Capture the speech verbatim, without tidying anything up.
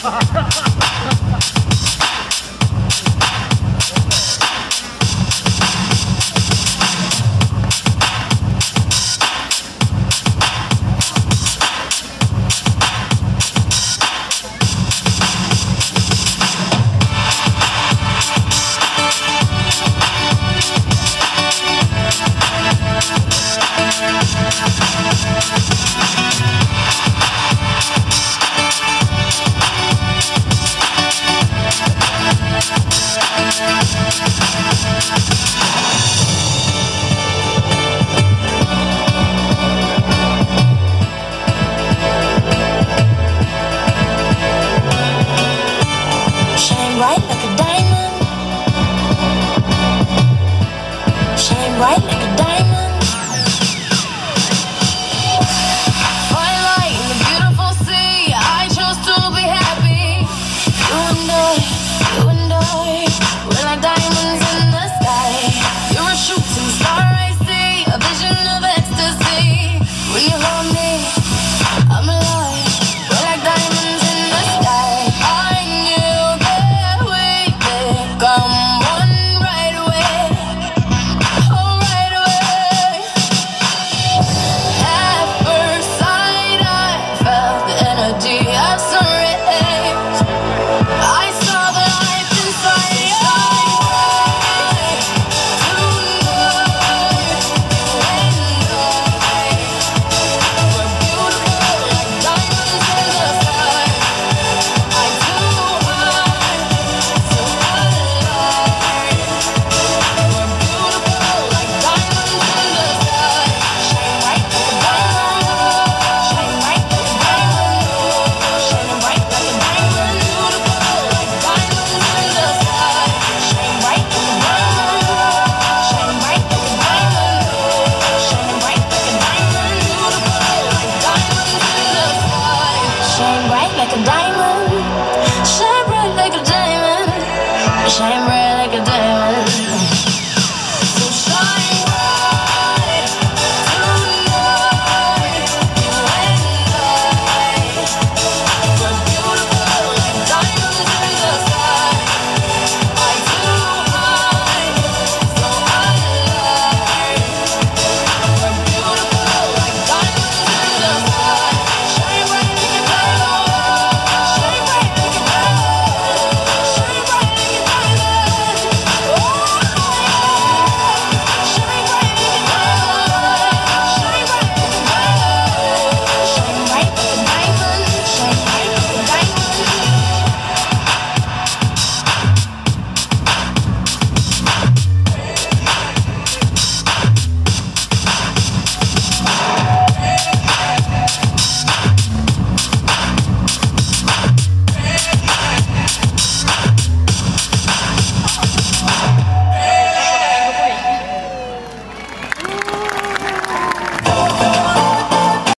Bright like a diamond. Twilight in the beautiful sea. I chose to be happy. You and I, you and I, we're like diamonds in the sky. You're a shooting star I see, a vision of ecstasy. When you hold me, I'm alive. We're like diamonds in the sky. I knew that we'd become one right away. Like a diamond, shine